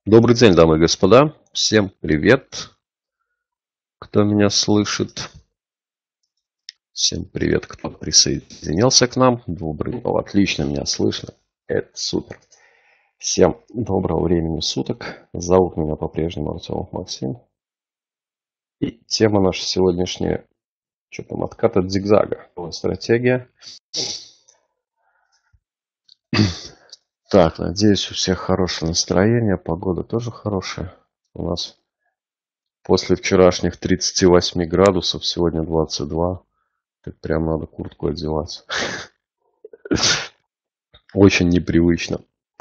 Добрый день, дамы и господа. Всем привет, кто меня слышит. Всем привет, кто присоединился к нам. Добрый, отлично меня слышно. Это супер. Всем доброго времени суток. Зовут меня по-прежнему Артемов Максим. И тема наша сегодняшняя, что там, откат от зигзага. Стратегия. Так, надеюсь, у всех хорошее настроение. Погода тоже хорошая. У нас после вчерашних 38 градусов сегодня 22. Так прям надо куртку одевать. Очень непривычно.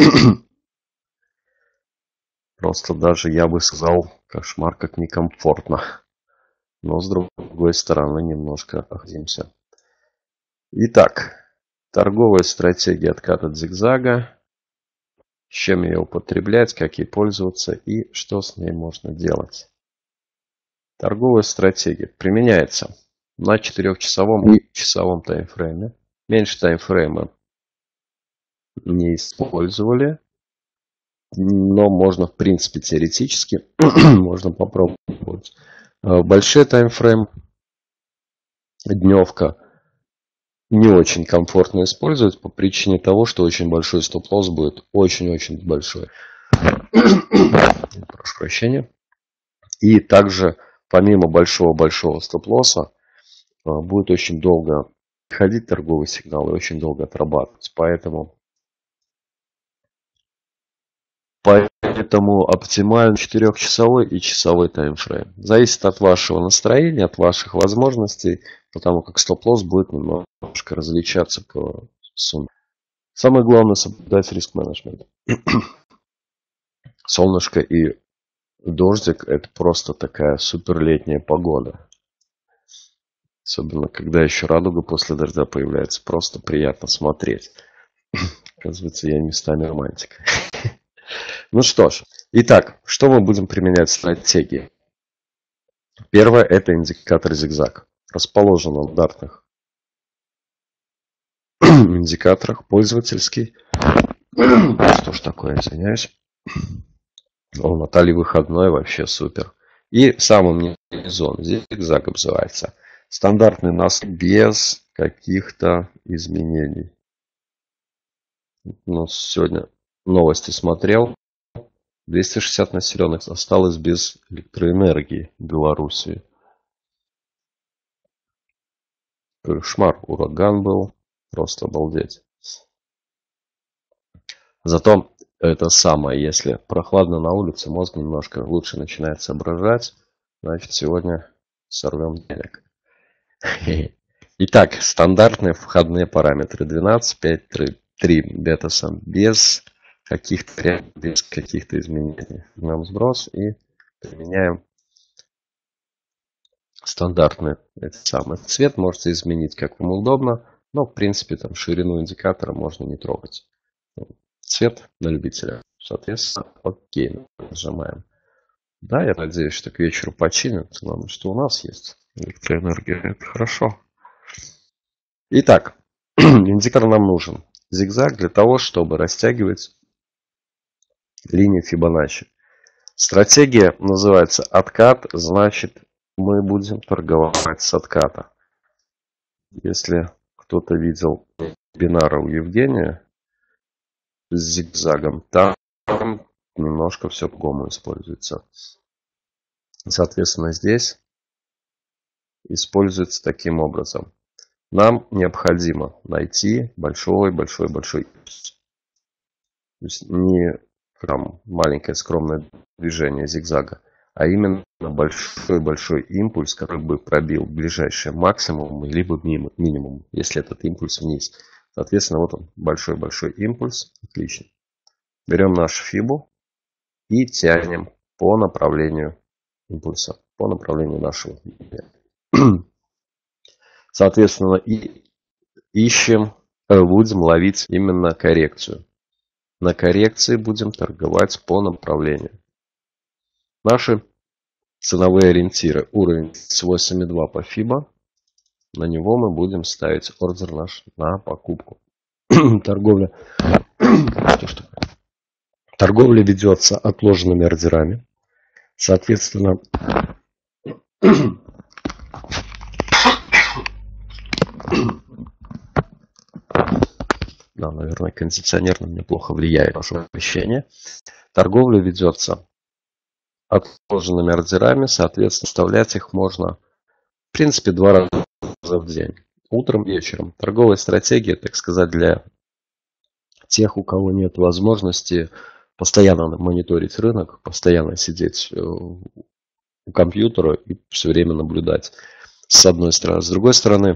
Просто даже, я бы сказал, кошмар как некомфортно. Но с другой стороны немножко охладимся. Итак, торговая стратегия откат от зигзага. С чем ее употреблять, как ей пользоваться и что с ней можно делать. Торговая стратегия применяется на 4-часовом и часовом таймфрейме. Меньше таймфрейма не использовали. Но можно, в принципе, теоретически, можно попробовать. Большой таймфрейм, дневка, не очень комфортно использовать по причине того, что очень большой стоп-лосс будет. Очень-очень большой. Прошу прощения. И также, помимо большого-большого стоп-лосса, будет очень долго ходить торговый сигнал и очень долго отрабатывать. Поэтому оптимально 4-часовой и часовой таймфрейм. Зависит от вашего настроения, от ваших возможностей, потому как стоп-лосс будет немножко различаться по сумме. Самое главное соблюдать риск-менеджмент. Солнышко и дождик – это просто такая суперлетняя погода. Особенно, когда еще радуга после дождя появляется. Просто приятно смотреть. Оказывается, я местами романтик. Ну что ж, итак, что мы будем применять в стратегии? Первое – это индикатор зигзаг. Расположен он в стандартных индикаторах, пользовательский. Что ж такое, извиняюсь. У Натальи выходной, вообще супер. И в самом низу он зигзаг обзывается. Стандартный нас без каких-то изменений. Ну, сегодня новости смотрел. 260 населенных осталось без электроэнергии в Белоруссии. Кошмар, ураган был. Просто обалдеть. Зато это самое, если прохладно на улице, мозг немножко лучше начинает соображать, значит сегодня сорвем денег. Итак, стандартные входные параметры 12, 5, 3 бета-сам без каких-то изменений. Жмем сброс и применяем стандартный этот самый цвет. Можете изменить как вам удобно, но в принципе там ширину индикатора можно не трогать. Цвет на любителя. Соответственно, окей, нажимаем. Да, я надеюсь, что к вечеру починят. Главное, что у нас есть электроэнергия. Это хорошо. Итак, индикатор нам нужен. Зигзаг для того, чтобы растягивать линии Фибоначчи. Стратегия называется откат, значит, мы будем торговать с отката. Если кто-то видел вебинары у Евгения с зигзагом, там немножко все по-другому используется. Соответственно, здесь используется таким образом. Нам необходимо найти большой-большой-большой. То есть не там маленькое скромное движение зигзага, а именно большой-большой импульс, который бы пробил ближайший максимум либо минимум, если этот импульс вниз. Соответственно, вот он, большой-большой импульс. Отлично. Берем нашу фибу и тянем по направлению импульса, по направлению нашего. Соответственно, и ищем, будем ловить именно коррекцию. На коррекции будем торговать по направлению. Наши ценовые ориентиры. Уровень с 8,2 по FIBA. На него мы будем ставить ордер наш на покупку. Торговля Торговля ведется отложенными ордерами. Соответственно, да, наверное, кондиционер на меня плохо влияет, прошу прощения. Торговля ведется отложенными ордерами, соответственно, вставлять их можно, в принципе, 2 раза в день. Утром, вечером. Торговая стратегия, так сказать, для тех, у кого нет возможности постоянно мониторить рынок, постоянно сидеть у компьютера и все время наблюдать, с одной стороны. С другой стороны,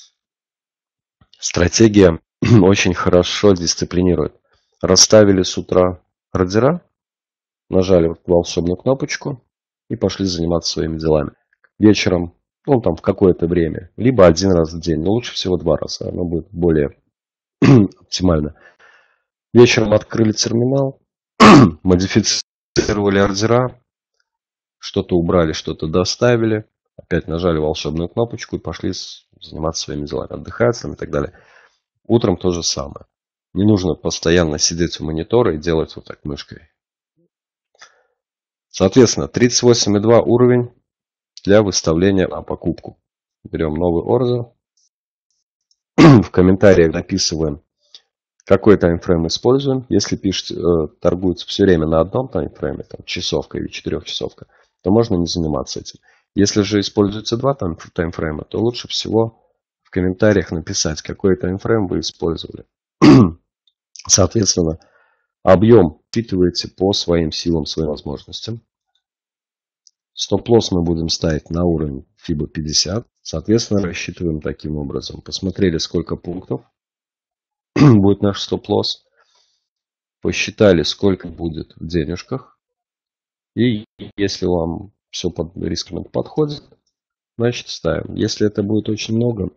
стратегия очень хорошо дисциплинирует. Расставили с утра ордера, нажали волшебную кнопочку и пошли заниматься своими делами. Вечером, ну там в какое-то время, либо 1 раз в день, но лучше всего 2 раза, оно будет более оптимально. Вечером открыли терминал, модифицировали ордера, что-то убрали, что-то доставили, опять нажали волшебную кнопочку и пошли заниматься своими делами, отдыхать там и так далее. Утром то же самое. Не нужно постоянно сидеть у монитора и делать вот так мышкой. Соответственно, 38,2 уровень для выставления на покупку. Берем новый ордер. В комментариях написываем, какой таймфрейм используем. Если пишете, торгуется все время на одном таймфрейме, там, часовка или 4-часовка, то можно не заниматься этим. Если же используется 2 таймфрейма, то лучше всего в комментариях написать, какой таймфрейм вы использовали. Соответственно, объем впитываете по своим силам, своим возможностям. Стоп-лосс мы будем ставить на уровень FIBA 50. Соответственно, рассчитываем таким образом. Посмотрели, сколько пунктов будет наш стоп-лосс. Посчитали, сколько будет в денежках. И если вам все под риском подходит, значит ставим. Если это будет очень много,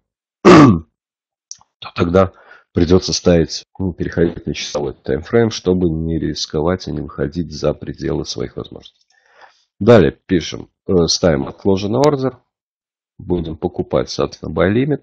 то тогда придется ставить, переходить на часовой таймфрейм, чтобы не рисковать и не выходить за пределы своих возможностей. Далее пишем, ставим отложенный ордер. Будем покупать, соответственно, buy limit.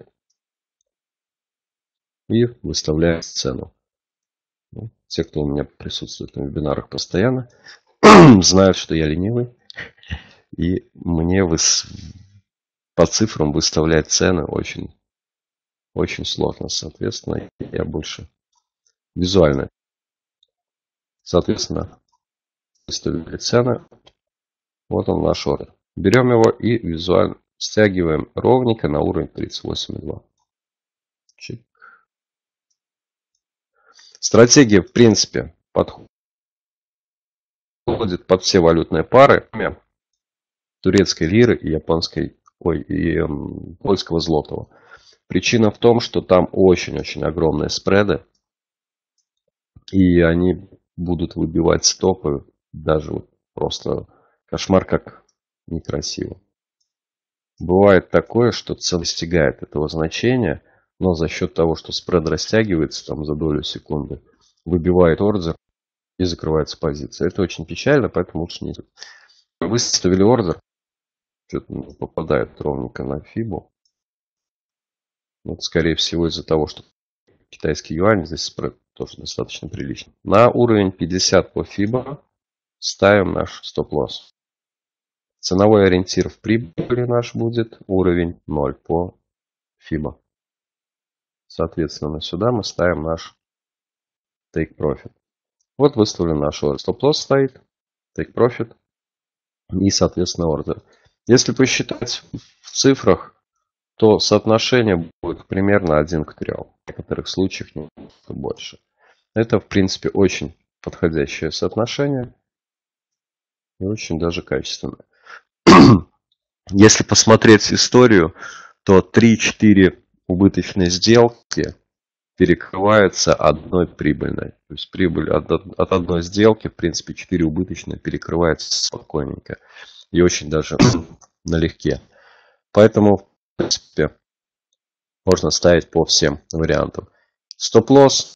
И выставляем цену. Те, кто у меня присутствует на вебинарах постоянно, знают, что я ленивый. И мне по цифрам выставлять цены очень, очень сложно. Соответственно, я больше визуально. Соответственно, выставили цены. Вот он наш ордер. Берем его и визуально стягиваем ровненько на уровень 38,2. Чик. Стратегия, в принципе, подходит под все валютные пары, кроме турецкой лиры и польского злотого. Причина в том, что там очень-очень огромные спреды, и они будут выбивать стопы, даже вот просто кошмар, как некрасиво. Бывает такое, что цена достигает этого значения, но за счет того, что спред растягивается там за долю секунды, выбивает ордер и закрывается позиция. Это очень печально, поэтому лучше не делать. Выставили ордер, что-то попадает ровненько на фибу. Вот, скорее всего, из-за того, что китайский юань, здесь спред тоже достаточно приличный. На уровень 50 по фибо ставим наш стоп-лосс. Ценовой ориентир в прибыли наш будет уровень 0 по фибо. Соответственно, сюда мы ставим наш take profit. Вот выставлен наш ордер. Стоп-лосс стоит, take profit и, соответственно, ордер. Если посчитать в цифрах, то соотношение будет примерно 1 к 3. В некоторых случаях немного больше. Это, в принципе, очень подходящее соотношение и очень даже качественное. Если посмотреть историю, то 3-4 убыточные сделки перекрываются одной прибыльной. То есть прибыль от одной сделки, в принципе, 4 убыточные перекрывается спокойненько. И очень даже налегке. Поэтому, в принципе, можно ставить по всем вариантам. Стоп-лосс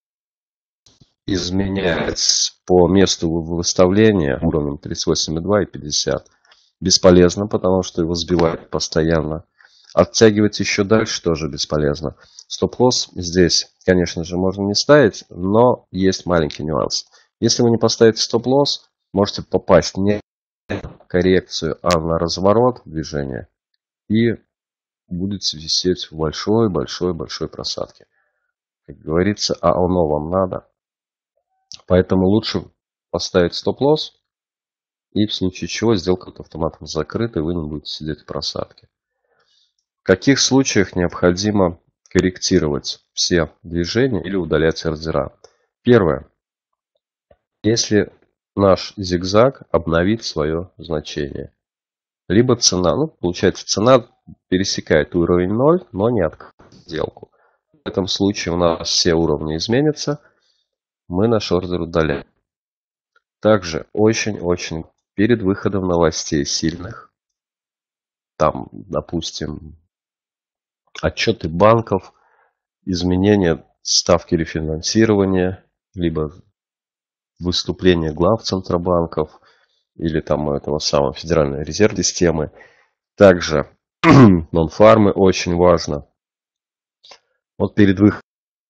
изменяется по месту выставления уровнем 38,2 и 50. Бесполезно, потому что его сбивает постоянно. Оттягивать еще дальше тоже бесполезно. Стоп-лосс здесь, конечно же, можно не ставить, но есть маленький нюанс. Если вы не поставите стоп-лосс, можете попасть не на коррекцию, а на разворот движения и будете висеть в большой-большой-большой просадке. Как говорится, а оно вам надо. Поэтому лучше поставить стоп-лосс, и в случае чего сделка автоматом закрыта, и вы не будете сидеть в просадке. В каких случаях необходимо корректировать все движения или удалять ордера? Первое. Если наш зигзаг обновит свое значение. Либо цена, получается, цена пересекает уровень 0, но не открывает сделку. В этом случае у нас все уровни изменятся, мы наш ордер удаляем. Также очень-очень перед выходом новостей сильных, там, допустим, отчеты банков, изменения ставки рефинансирования, либо выступления глав центробанков, или там этого самого Федеральной резервной системы. Также нон-фармы очень важно. Вот перед выходом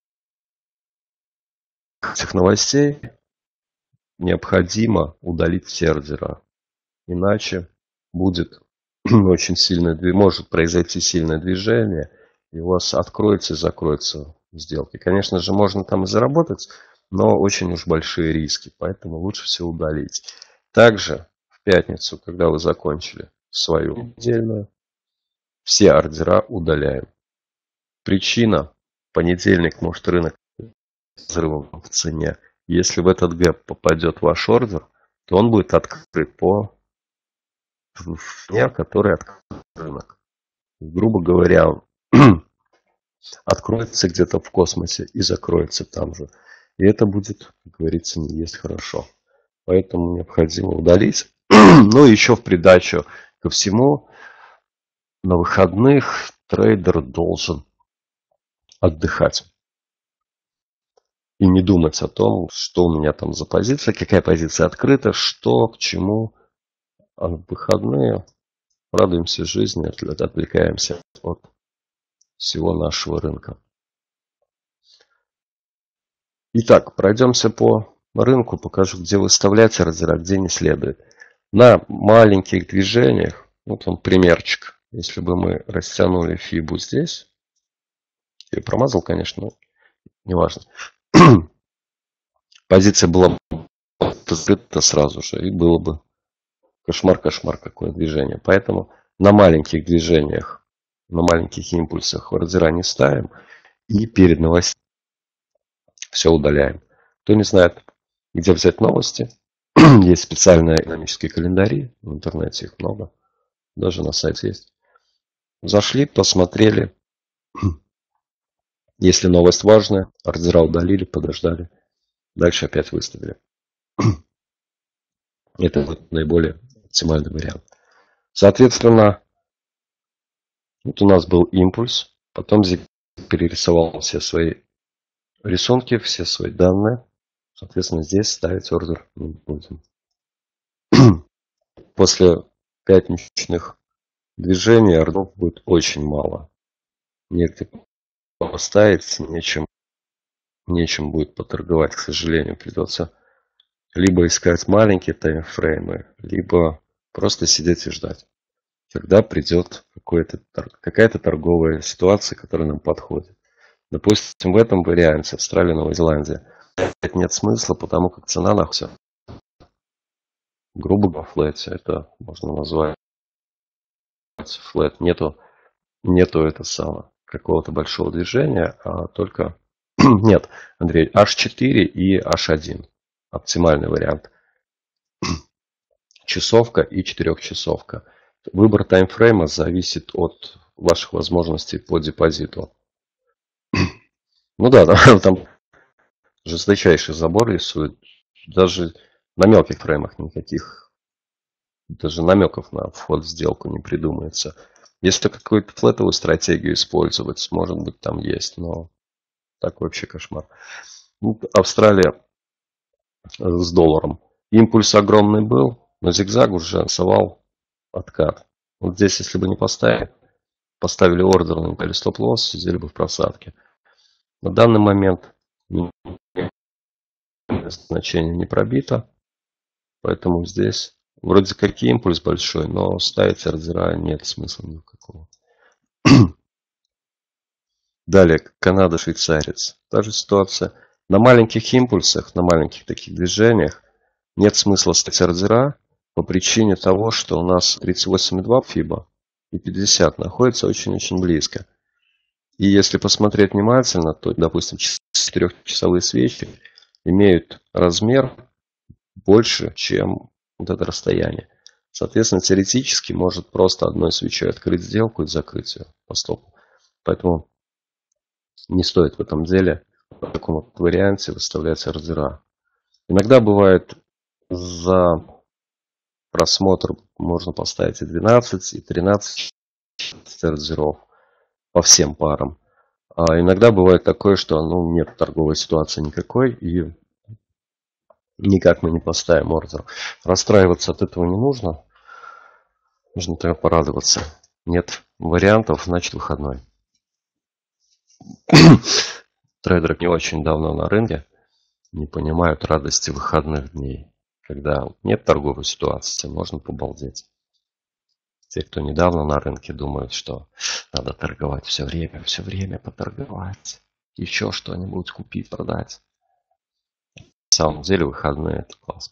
этих новостей необходимо удалить все ордера. Иначе будет очень сильное, может произойти сильное движение, и у вас откроются и закроются сделки. Конечно же, можно там и заработать, но очень уж большие риски, поэтому лучше всего удалить. Также в пятницу, когда вы закончили свою недельную, все ордера удаляем. Причина: в понедельник может рынок взрывом в цене. Если в этот гэп попадет ваш ордер, то он будет открыт по цене, который открыт рынок. Грубо говоря, откроется где-то в космосе и закроется там же. И это будет, как говорится, не есть хорошо. Поэтому необходимо удалить. Ну и еще в придачу ко всему, на выходных трейдер должен отдыхать. И не думать о том, что у меня там за позиция, какая позиция открыта, что, к чему. А в выходные радуемся жизни, отвлекаемся от всего нашего рынка. Итак, пройдемся по рынку, покажу, где выставлять ордера, где не следует. На маленьких движениях, вот вам примерчик. Если бы мы растянули фибу здесь, я промазал, конечно, но неважно. Позиция была закрыта сразу же, и было бы кошмар какое движение. Поэтому на маленьких движениях, на маленьких импульсах ордера не ставим, и перед новостями все удаляем. Кто не знает, где взять новости, есть специальные экономические календари, в интернете их много, даже на сайте есть. Зашли, посмотрели, если новость важная, ордера удалили, подождали, дальше опять выставили. Это будет наиболее оптимальный вариант. Соответственно, вот у нас был импульс, потом перерисовал все свои рисунки, все свои данные. Соответственно, здесь ставить ордер не будем. После пятничных движений ордеров будет очень мало. Негде поставить, нечем будет поторговать, к сожалению. Придется либо искать маленькие таймфреймы, либо просто сидеть и ждать, когда придет какая-то торговая ситуация, которая нам подходит. Допустим, в этом варианте Австралия, Новая Зеландия нет смысла, потому как цена находится грубо говоря, флете. Это можно назвать флет. Нету это самое какого-то большого движения, а только нет, Андрей, H4 и H1. Оптимальный вариант. Часовка и 4-часовка. Выбор таймфрейма зависит от ваших возможностей по депозиту. Ну да, там жесточайший забор рисует. Даже на мелких фреймах никаких, даже намеков на вход в сделку не придумается. Если какую-то флетовую стратегию использовать, может быть, там есть, но так вообще кошмар. Ну, Австралия с долларом. Импульс огромный был, но зигзаг уже рисовал откат. Вот здесь, если бы не поставили ордер, на стоп-лосс, сидели бы в просадке. На данный момент значение не пробито. Поэтому здесь вроде как и импульс большой, но ставить ордера нет смысла никакого. Далее, Канада, швейцарец. Та же ситуация. На маленьких импульсах, на маленьких таких движениях нет смысла ставить ордера по причине того, что у нас 38,2 фиба и 50 находятся очень-очень близко. И если посмотреть внимательно, то, допустим, 4-часовые свечи имеют размер больше, чем вот это расстояние. Соответственно, теоретически может просто одной свечой открыть сделку и закрыть ее по стопу. Поэтому не стоит в этом деле в таком вот варианте выставлять ордера. Иногда бывает за просмотр можно поставить и 12, и 13 ордеров по всем парам. А иногда бывает такое, что нет торговой ситуации никакой, и никак мы не поставим ордер. Расстраиваться от этого не нужно. Нужно только порадоваться. Нет вариантов, значит выходной. Трейдеры не очень давно на рынке не понимают радости выходных дней. Когда нет торговой ситуации, можно побалдеть. Те, кто недавно на рынке, думают, что надо торговать все время поторговать. Еще что-нибудь купить, продать. На самом деле выходные это классно.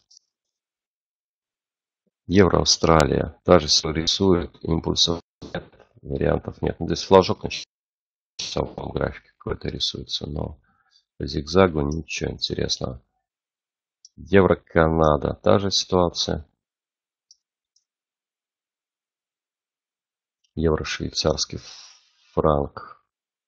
Евро, Австралия. Даже если рисует, импульсов нет, вариантов нет. Здесь флажок на часовом графике какой-то рисуется, но по зигзагу ничего интересного. Евро, Канада. Та же ситуация. Евро, швейцарский франк.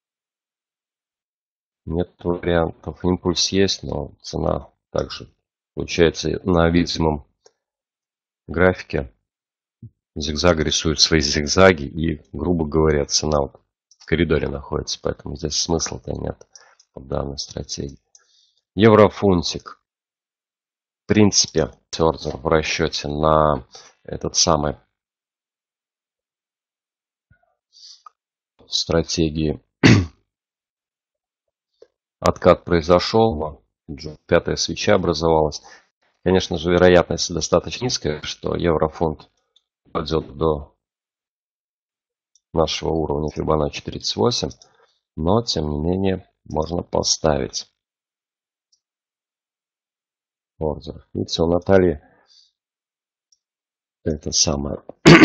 Нет вариантов. Импульс есть, но цена также получается на видимом графике. Зигзаг рисует свои зигзаги и, грубо говоря, цена вот в коридоре находится. Поэтому здесь смысла-то нет по данной стратегии. Еврофунтик. В принципе, ордер в расчете на этот самый стратегии. Откат произошел, пятая свеча образовалась. Конечно же, вероятность достаточно низкая, что еврофунт пойдет до нашего уровня Фибоначчи 38, но тем не менее можно поставить ордер. Видите, у Натальи это самое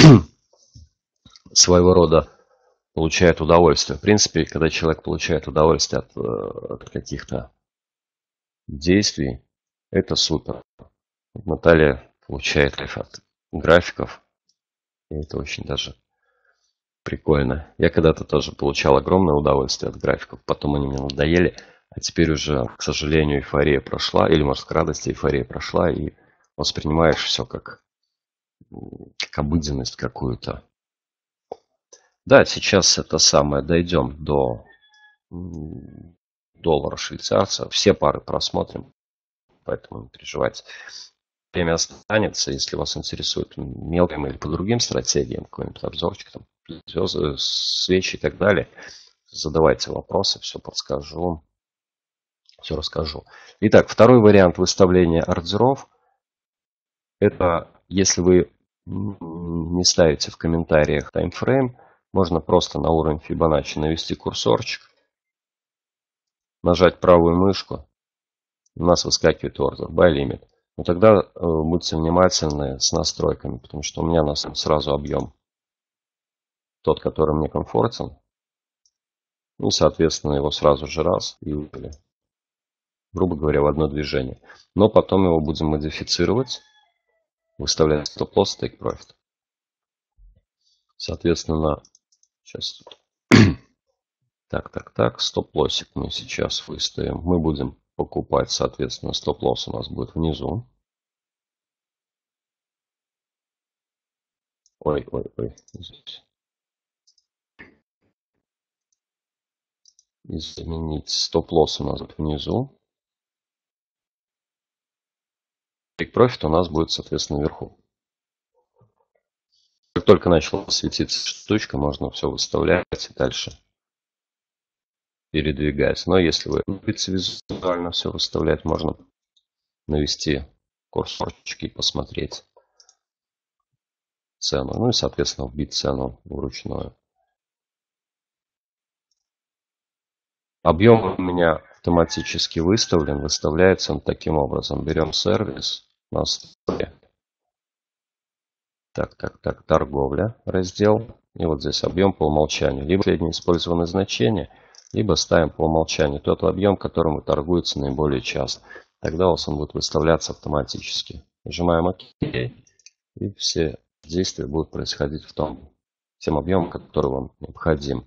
своего рода получает удовольствие. В принципе, когда человек получает удовольствие от каких-то действий, это супер. Наталья получает кайф от графиков, и это очень даже прикольно. Я когда-то тоже получал огромное удовольствие от графиков, потом они мне надоели, а теперь уже, к сожалению, эйфория прошла, или, может, к радости эйфория прошла, и воспринимаешь все как обыденность какую-то. Да, сейчас это самое, дойдем до доллара швейцарца. Все пары просмотрим, поэтому не переживайте. Время останется, если вас интересует мелким или по другим стратегиям, какой-нибудь обзорчик, там, звезды, свечи и так далее. Задавайте вопросы, все подскажу, все расскажу. Итак, второй вариант выставления ордеров. Это если вы не ставите в комментариях таймфрейм, можно просто на уровень Фибоначчи навести курсорчик, нажать правую мышку, у нас выскакивает ордер, buy limit. Но тогда будьте внимательны с настройками, потому что у меня сразу объем тот, который мне комфортен. И, соответственно, его сразу же раз и вывели. Грубо говоря, в одно движение. Но потом его будем модифицировать, выставлять стоп-лосс, take profit. Соответственно, сейчас так, стоп-лоссик мы сейчас выставим. Мы будем покупать, соответственно, стоп-лосс у нас будет внизу. Ой, здесь. Изменить стоп-лосс у нас будет внизу. Take profit у нас будет, соответственно, вверху. Как только начала светиться штучка, можно все выставлять и дальше передвигать. Но если вы любите визуально все выставлять, можно навести курсорчики и посмотреть цену. Ну и, соответственно, вбить цену вручную. Объем у меня автоматически выставлен. Выставляется он таким образом. Берем сервис, настройки. Так, торговля, раздел. И вот здесь объем по умолчанию. Либо среднее использованное значение, либо ставим по умолчанию тот объем, которым торгуется наиболее часто. Тогда у вас он будет выставляться автоматически. Нажимаем ОК. И все действия будут происходить в тем объемом, который вам необходим.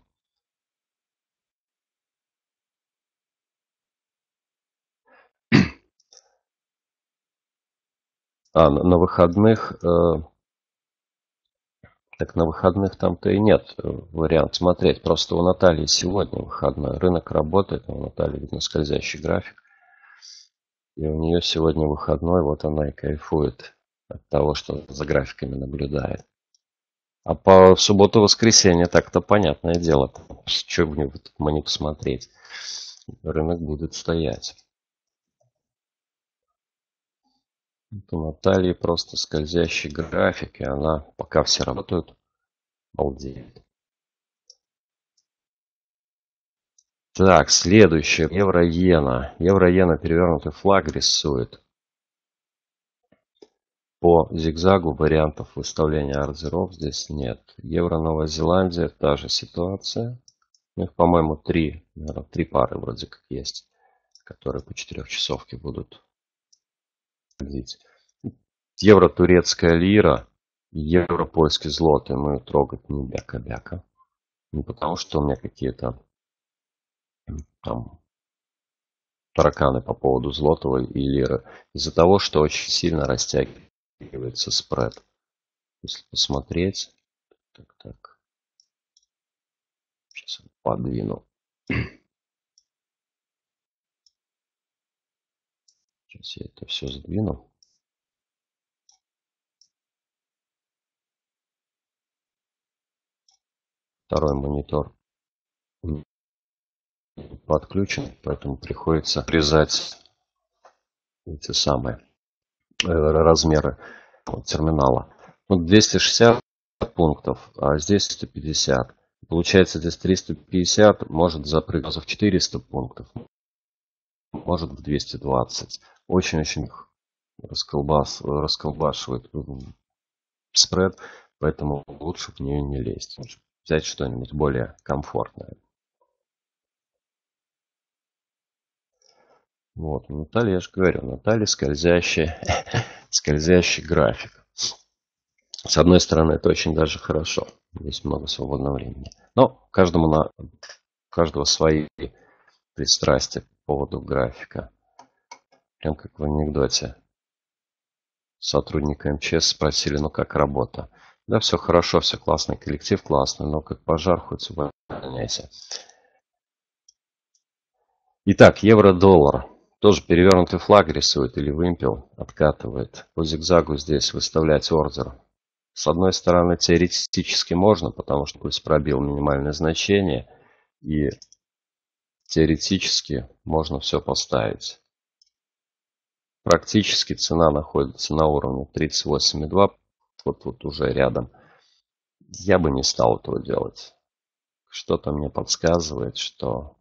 На выходных... Так на выходных там-то и нет вариант смотреть. Просто у Натальи сегодня выходной. Рынок работает, у Натальи видно скользящий график. И у нее сегодня выходной, вот она и кайфует от того, что за графиками наблюдает. А по субботу-воскресенье так-то понятное дело. Что бы мы не посмотреть. Рынок будет стоять. Вот у Натальи просто скользящий график, и она, пока все работают, балдеет. Так, следующее. Евро-иена. Евро-иена перевернутый флаг рисует. По зигзагу вариантов выставления ордеров здесь нет. Евро-Новая Зеландия, та же ситуация. У них, по-моему, наверное, три пары вроде как есть, которые по 4-часовке будут ходить. Евро-турецкая лира, евро-польский злотый мы трогать не бяка-бяка. Не потому, что у меня какие-то там тараканы по поводу злотого и лиры. Из-за того, что очень сильно растягивается спред. Если посмотреть. Так. Сейчас я подвину. Сейчас я это все сдвину. Второй монитор подключен, поэтому приходится обрезать эти самые размеры терминала. Вот 260 пунктов, а здесь 150. Получается, здесь 350 может запрыгнуть в 400 пунктов, может в 220. Очень-очень расколбашивает спред, поэтому лучше в нее не лезть. Лучше взять что-нибудь более комфортное. Вот, Наталья, я же говорю, Наталья скользящий график. С одной стороны, это очень даже хорошо. Есть много свободного времени. Но у каждого свои пристрастия по поводу графика. Прям как в анекдоте. Сотрудника МЧС спросили, ну как работа? Да, все хорошо, все классно, коллектив классный, но как пожар, хоть увольняйся. Итак, евро-доллар. Тоже перевернутый флаг рисует или вымпел, откатывает. По зигзагу здесь выставлять ордер. С одной стороны, теоретически можно, потому что пульс пробил минимальное значение. И теоретически можно все поставить. Практически цена находится на уровне 38,2. Вот уже рядом. Я бы не стал этого делать. Что-то мне подсказывает, что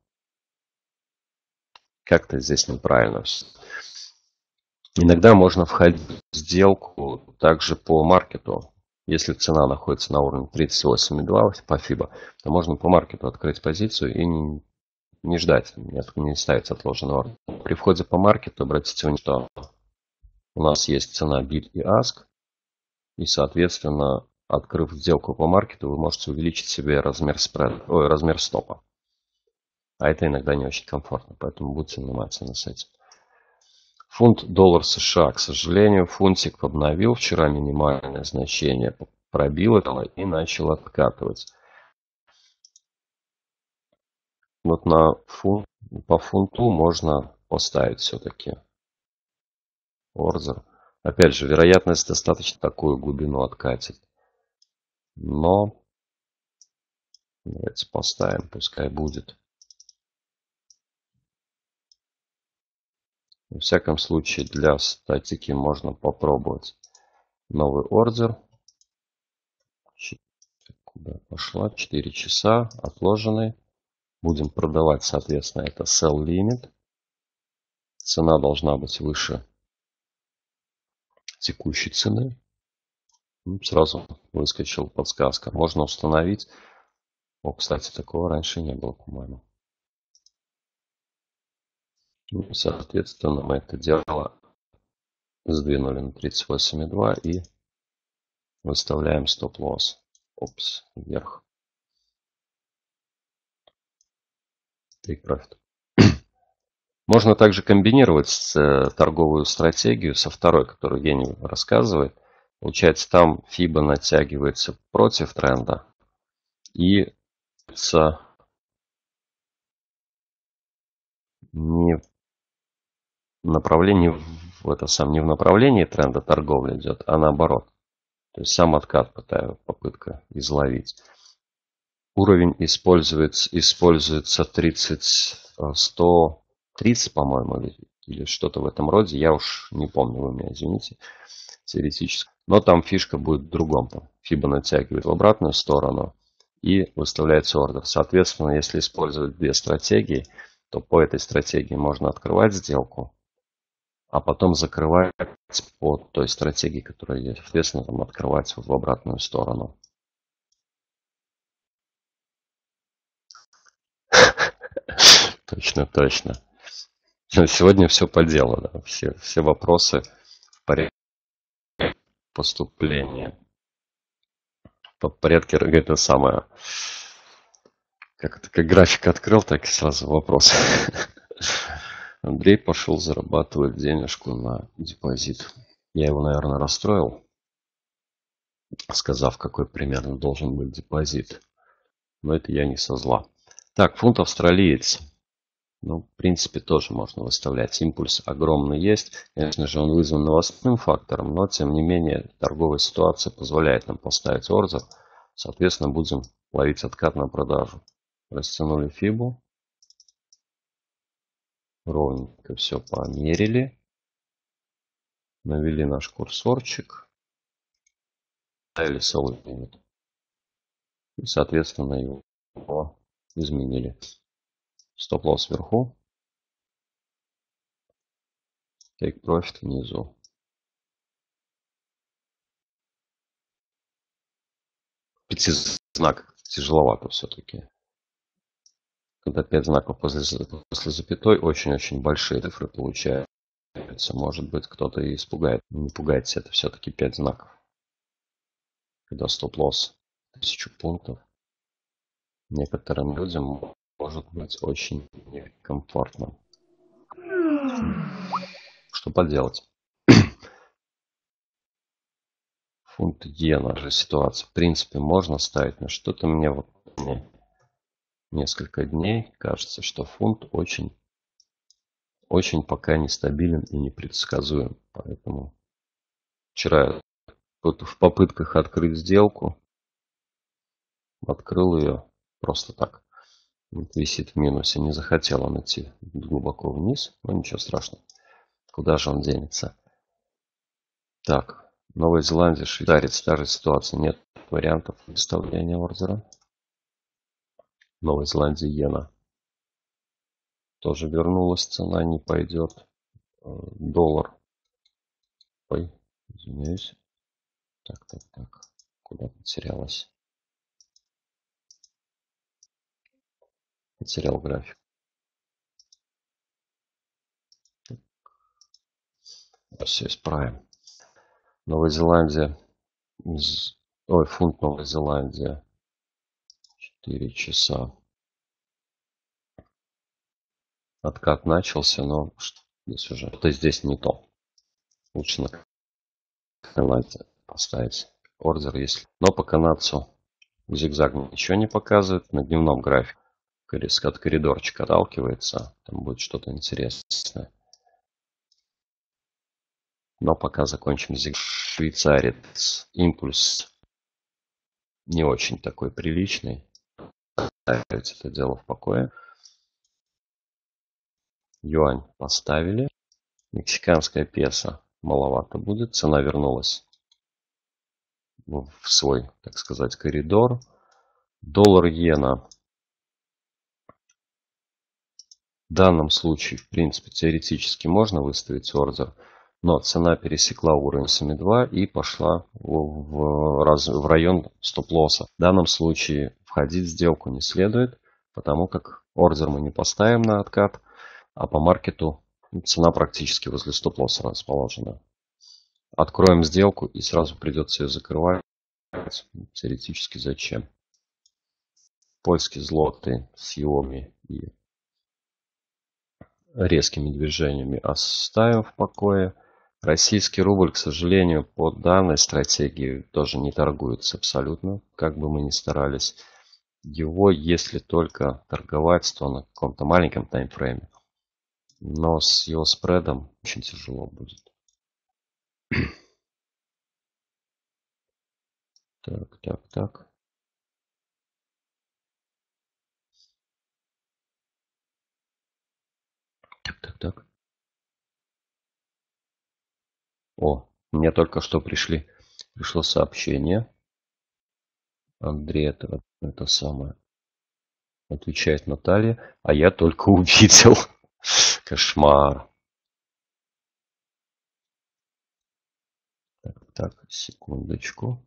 как-то здесь неправильно все. Иногда можно входить в сделку также по маркету. Если цена находится на уровне 38,2 по FIBA, то можно по маркету открыть позицию и не ждать, не ставить отложенный ордер. При входе по маркету обратите внимание, что у нас есть цена bid и ask, и, соответственно, открыв сделку по маркету, вы можете увеличить себе размер стопа. А это иногда не очень комфортно, поэтому будьте внимательны с этим. Фунт-доллар США. К сожалению, фунтик обновил вчера минимальное значение, пробил это и начал откатывать. Вот по фунту можно поставить все-таки ордер. Опять же, вероятность достаточно такую глубину откатить. Но давайте поставим, пускай будет. Во всяком случае, для статики можно попробовать новый ордер. Куда пошла? 4 часа отложенный. Будем продавать, соответственно, это sell limit. Цена должна быть выше текущей цены. Сразу выскочила подсказка. Можно установить. О, кстати, такого раньше не было, по-моему. Соответственно, мы это дело сдвинули на 38,2 и выставляем стоп-лосс. Опс, вверх. Take profit. Можно также комбинировать торговую стратегию со второй, которую Евгений рассказывает. Получается, там FIBA натягивается против тренда и не в направлении, не в направлении тренда торговля идет, а наоборот. То есть сам откат попытка изловить. Уровень используется 130, по-моему, или что-то в этом роде. Я уж не помню, вы меня извините, теоретически. Но там фишка будет в другом. Там FIBA натягивает в обратную сторону и выставляется ордер. Соответственно, если использовать две стратегии, то по этой стратегии можно открывать сделку, а потом закрывать по той стратегии, которая есть. Соответственно, там открывать в обратную сторону. Точно, точно. Сегодня все по делу. Да? Все вопросы в порядке поступления. По порядке это самое. Как график открыл, так и сразу вопрос. Андрей пошел зарабатывать денежку на депозит. Я его, наверное, расстроил, сказав, какой примерно должен быть депозит. Но это я не со зла. Так, фунт австралиец. Ну, в принципе, тоже можно выставлять. Импульс огромный есть. Конечно же, он вызван новостным фактором, но, тем не менее, торговая ситуация позволяет нам поставить ордер. Соответственно, будем ловить откат на продажу. Растянули фибу. Ровненько все померили. Навели наш курсорчик. Ставили sell limit. И, соответственно, его изменили. Стоп-лосс вверху. Take profit внизу. Пятизнак тяжеловато все-таки. Когда 5 знаков после запятой, очень-очень большие цифры получаются. Может быть, кто-то и испугает. Не пугайтесь, это все-таки 5 знаков. Когда стоп-лосс 1000 пунктов, некоторым людям может быть очень некомфортно. Что поделать? Фунт иена же ситуация. В принципе, можно ставить, но что-то мне вот несколько дней кажется, что фунт очень пока нестабилен и непредсказуем. Поэтому вчера в попытках открыть сделку открыл ее просто так. Висит в минусе. Не захотел он идти глубоко вниз. Но ничего страшного. Куда же он денется? Так, Новая Зеландия, Швейцария. Та же ситуация. Нет вариантов выставления ордера. Новая Зеландия, иена. Тоже вернулась цена, не пойдет. Доллар. Ой, извиняюсь. Так. Куда потерялась? Потерял график. Все исправим. Новая Зеландия. Фунт Новая Зеландия. 4 часа. Откат начался, но что-то здесь не то. Лучше на канате поставить ордер, если. Но по канадцу зигзаг ничего не показывает. На дневном графике от коридорчика отталкивается. Там будет что-то интересное. Но пока закончим зигзаг. Швейцарец. Импульс не очень такой приличный. Оставить это дело в покое. Юань поставили. Мексиканская песо маловато будет. Цена вернулась в свой, так сказать, коридор. Доллар-иена. В данном случае, в принципе, теоретически можно выставить ордер, но цена пересекла уровень 7.2 и пошла в район стоп-лосса. В данном случае входить в сделку не следует, потому как ордер мы не поставим на откат, а по маркету цена практически возле стоп-лосса расположена. Откроем сделку и сразу придется ее закрывать. Теоретически зачем? Польский злотый с юами и резкими движениями оставим в покое. Российский рубль, к сожалению, по данной стратегии тоже не торгуется абсолютно, как бы мы ни старались. Его, если только торговать, то на каком-то маленьком таймфрейме. Но с его спредом очень тяжело будет. Так, так, так. Так, так, так. О, мне только что пришло сообщение. Андрей, это самое. Отвечает Наталья. А я только увидел. Кошмар. Так, так, секундочку.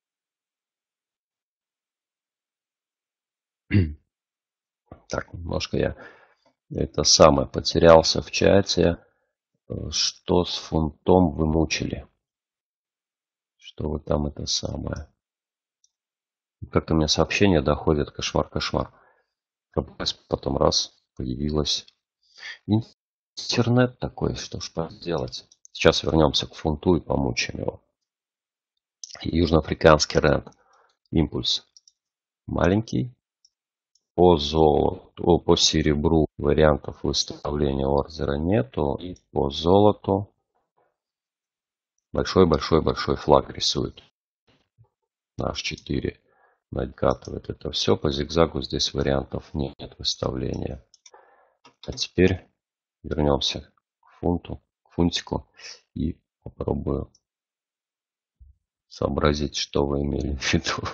Так, немножко я это самое потерялся в чате. Что с фунтом вы мучили? Что вы там это самое? Как-то мне сообщение доходит. Кошмар, кошмар. Потом раз появилось. Интернет такой, что ж поделать. Сейчас вернемся к фунту и помучим его. Южноафриканский рент. Импульс маленький. По золоту, по серебру вариантов выставления ордера нету. И по золоту большой-большой-большой флаг рисует. На H4 накатывает это все. По зигзагу здесь вариантов нет выставления. А теперь вернемся к фунту, к фунтику и попробую сообразить, что вы имели в виду.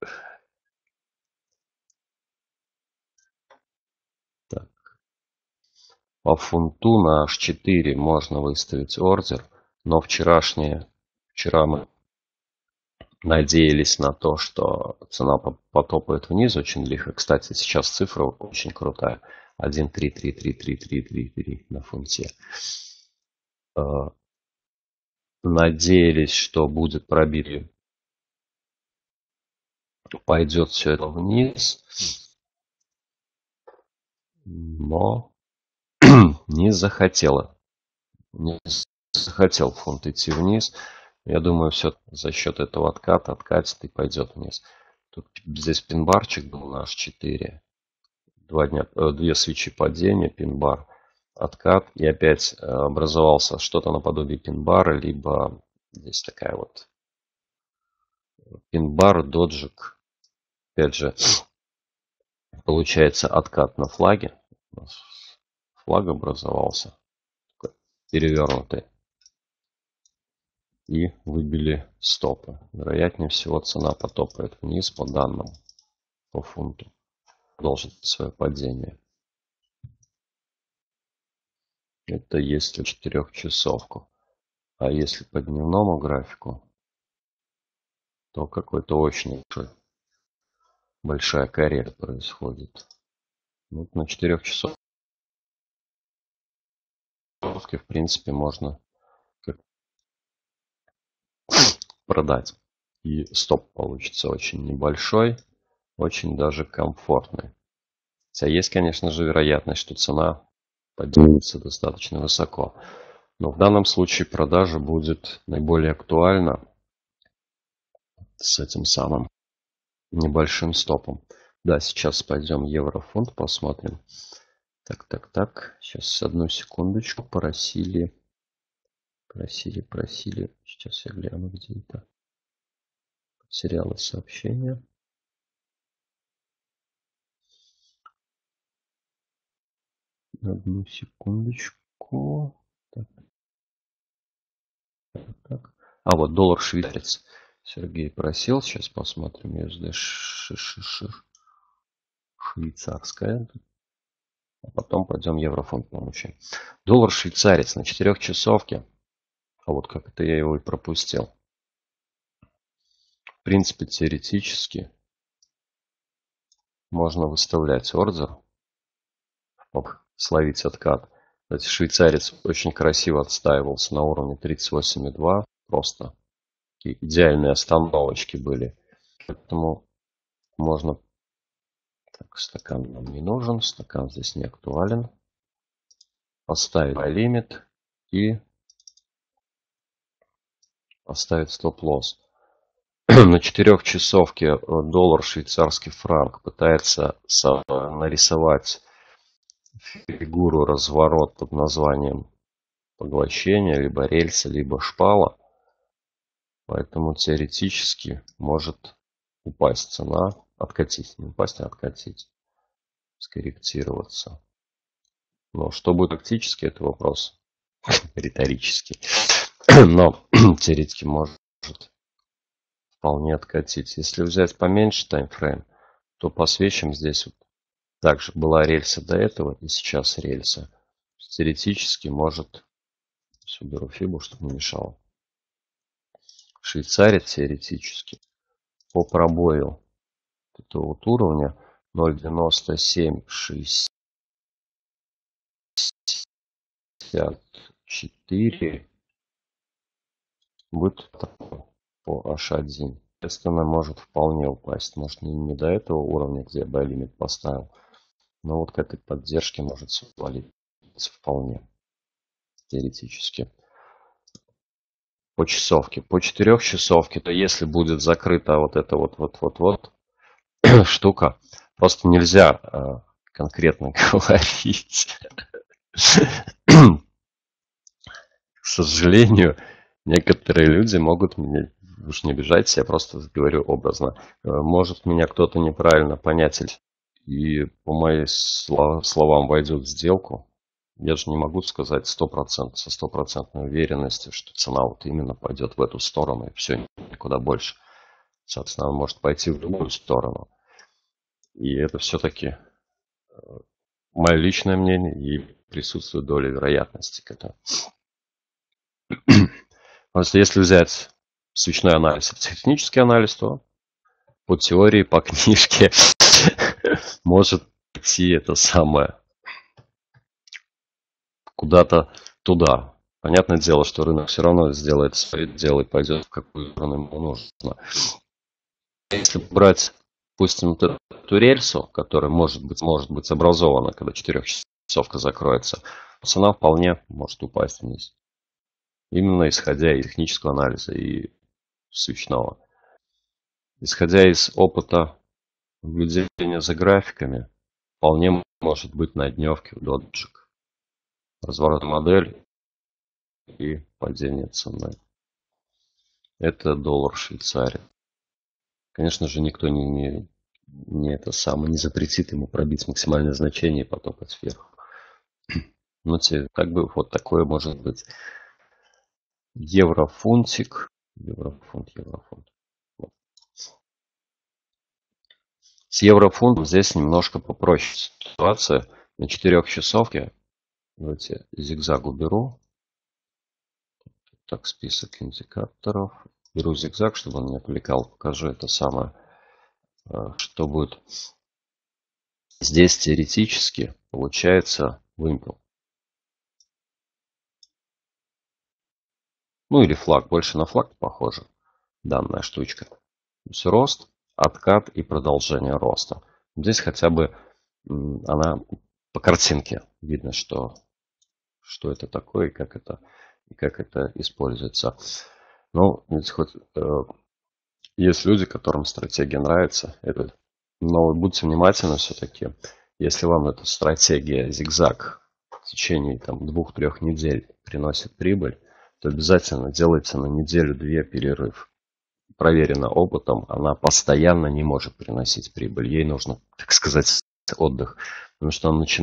Так. По фунту на H4 можно выставить ордер, но вчера мы надеялись на то, что цена потопает вниз очень лихо. Кстати, сейчас цифра очень крутая. 1.3333333 на фунте. Надеялись, что будет пробитие. Пойдет все это вниз. Но не захотело. Не захотел фунт идти вниз. Я думаю, все за счет этого отката откатит и пойдет вниз. Тут здесь пин-барчик был на H4. Две свечи падения, пин-бар, откат. И опять образовался что-то наподобие пин-бара, либо здесь такая вот пин-бар, доджик. Опять же, получается откат на флаге. Флаг образовался, перевернутый. И выбили стопы. Вероятнее всего цена потопает вниз по данным по фунту. Продолжит свое падение. Это если 4-часовку. А если по дневному графику, то какой-то очень большая коррекция происходит. Вот на 4-часовке в принципе можно продать. И стоп получится очень небольшой, очень даже комфортный. Хотя есть, конечно же, вероятность, что цена поднимется достаточно высоко. Но в данном случае продажа будет наиболее актуальна с этим самым небольшим стопом. Да, сейчас пойдем евро-фунт посмотрим. Так, так, так. Сейчас одну секундочку. Просили. Сейчас я гляну, где это. Потеряла сообщение. Одну секундочку. Так. Так. А вот доллар швейцарец. Сергей просил. Сейчас посмотрим. USD швейцарская. А потом пойдем еврофунт получим. Доллар швейцарец на 4-часовке. А вот как это я его и пропустил. В принципе, теоретически можно выставлять ордер, словить откат. Кстати, швейцарец очень красиво отстаивался на уровне 38,2. Просто такие идеальные остановочки были. Поэтому можно... Так, стакан нам не нужен. Стакан здесь не актуален. Поставить лимит и поставить стоп-лосс. На 4-часовке доллар швейцарский франк пытается нарисовать фигуру разворот под названием поглощение, либо рельса, либо шпала. Поэтому теоретически может упасть цена, откатить, не упасть, а откатить, скорректироваться. Но что будет тактически, это вопрос риторический. Но теоретически может вполне откатить. Если взять поменьше таймфрейм, то посвечим здесь вот. Также была рельса до этого и сейчас рельса. Теоретически может... Все, беру фибу, чтобы не мешало. Швейцарец теоретически по пробою этого вот уровня 0.9764 будет по H1. Соответственно, может вполне упасть. Может не до этого уровня, где я buy-лимит поставил. Но вот к этой поддержке может свалиться вполне. Теоретически. По часовке. По 4-часовке, то если будет закрыта вот эта вот штука, просто нельзя конкретно говорить. К сожалению, некоторые люди могут мне, уж не обижайтесь, я просто говорю образно, может меня кто-то неправильно понять и по моим словам войдет в сделку. Я же не могу сказать 100%, со стопроцентной уверенностью, что цена вот именно пойдет в эту сторону и все, никуда больше. Соответственно, она может пойти в другую сторону. И это все-таки мое личное мнение и присутствует доля вероятности к этому. Потому что если взять свечной анализ и технический анализ, то по теории, по книжке может идти это самое куда-то туда. Понятное дело, что рынок все равно сделает свое дело и пойдет в какую сторону ему нужно. Если брать, допустим, вот эту рельсу, которая может быть образована, когда 4-часовка закроется, цена вполне может упасть вниз. Именно исходя из технического анализа и свечного. Исходя из опыта наблюдения за графиками, вполне может быть на дневке в доджик. Разворот модели и падение цены. Это доллар Швейцарии. Конечно же, никто не запретит ему пробить максимальное значение и потопать вверх. Но как бы вот такое может быть. Еврофунтик. Еврофунт. Вот. С еврофунтом здесь немножко попроще ситуация. На 4-часовке. Давайте зигзаг уберу. Так, список индикаторов. Беру зигзаг, чтобы он не отвлекал. Покажу это самое, что будет. Здесь теоретически получается вымпел. Ну или флаг. Больше на флаг похоже. Данная штучка. То есть рост, откат и продолжение роста. Здесь хотя бы она по картинке видно, что это такое и как это используется. Но хоть есть люди, которым стратегия нравится. Но будьте внимательны все-таки. Если вам эта стратегия зигзаг в течение 2-3 недель приносит прибыль, то обязательно делайте на неделю-две перерыв. Проверено опытом, она постоянно не может приносить прибыль. Ей нужно, так сказать, отдых. Потому что он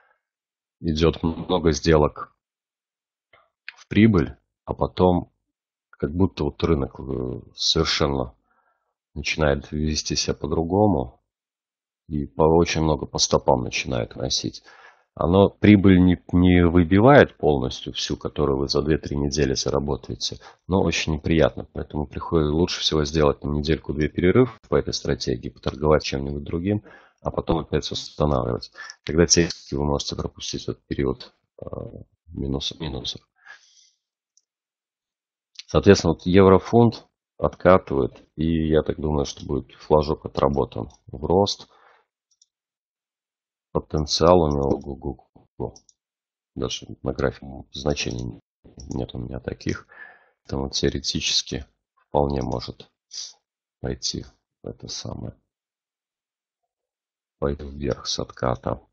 идет много сделок в прибыль, а потом как будто вот рынок совершенно начинает вести себя по-другому. И очень много по стопам начинает носить. Оно прибыль не выбивает полностью всю, которую вы за 2-3 недели заработаете, но очень неприятно. Поэтому лучше всего сделать на недельку-две перерыв по этой стратегии, поторговать чем-нибудь другим, а потом опять восстанавливать. Когда технически вы можете пропустить этот период минусов. Соответственно, вот еврофунт откатывает, и я так думаю, что будет флажок отработан в рост. Потенциал у него даже на графике значений нет у меня таких. Поэтому теоретически вполне может пойти в это самое. Пойти вверх с отката.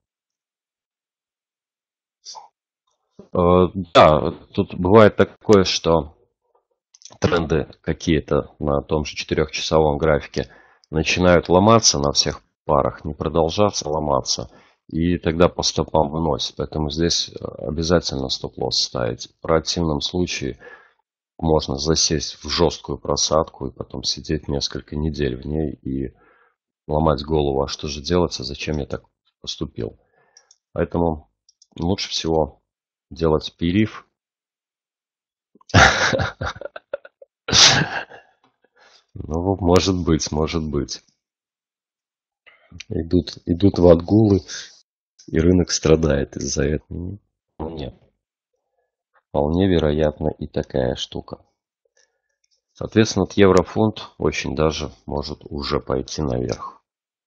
Да, тут бывает такое, что тренды какие-то на том же 4-часовом графике начинают ломаться на всех парах, не продолжаться, ломаться. И тогда по стопам выносит. Поэтому здесь обязательно стоп-лосс ставить. В противном случае можно засесть в жесткую просадку и потом сидеть несколько недель в ней и ломать голову, а что же делать, а зачем я так поступил. Поэтому лучше всего делать перерыв. Ну, может быть. Идут в отгулы, и рынок страдает из-за этого. Нет. Вполне вероятно и такая штука. Соответственно, еврофунт очень даже может уже пойти наверх.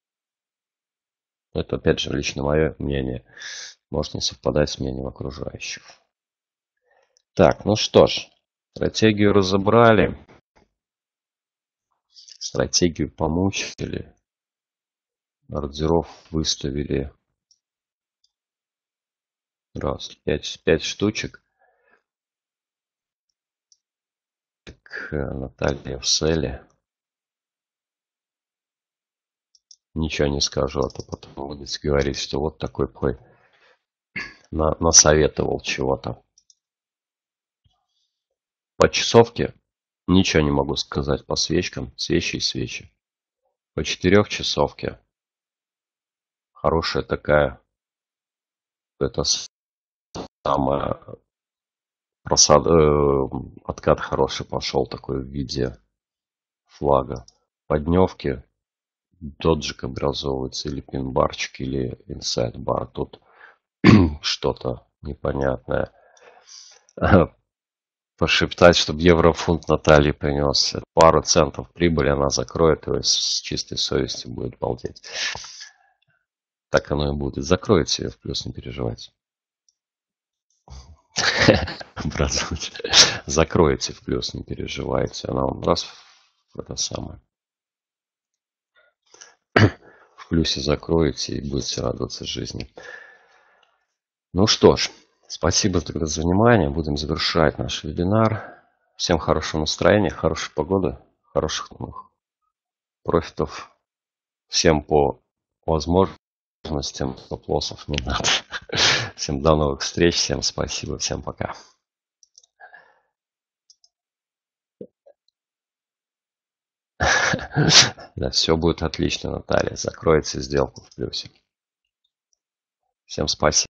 Это, опять же, лично мое мнение. Может не совпадать с мнением окружающих. Так, ну что ж. Стратегию разобрали. Стратегию помучили. Ордеров выставили. Раз, 5 штучек. Наталья в селе. Ничего не скажу, а то потом будете говорить, что вот такой плей насоветовал чего-то. По часовке ничего не могу сказать по свечкам. Свечи и свечи. По 4-часовке хорошая такая, это самая откат хороший пошел такой в виде флага. По дневке доджик образовывается или пин-барчик, или инсайд-бар. Тут что-то непонятное. Пошептать, чтобы еврофунт Натальи принес пару центов прибыли, она закроет его с чистой совестью будет балдеть. Так оно и будет. Закроете ее в плюс, не переживайте. Закроете в плюс, не переживайте. Она вам раз это самое. В плюсе закроете и будете радоваться жизни. Ну что ж, спасибо тогда за внимание. Будем завершать наш вебинар. Всем хорошего настроения, хорошей погоды, хороших профитов. Всем по возможностям, стоп-лоссов не надо. Всем до новых встреч, всем спасибо, всем пока. Да, все будет отлично, Наталья. Закроете сделку в плюсе. Всем спасибо.